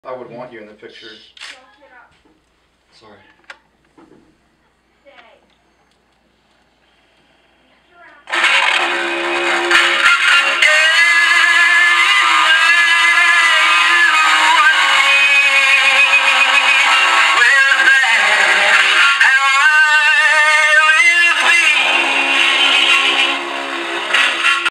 I would want you in the picture. Sorry.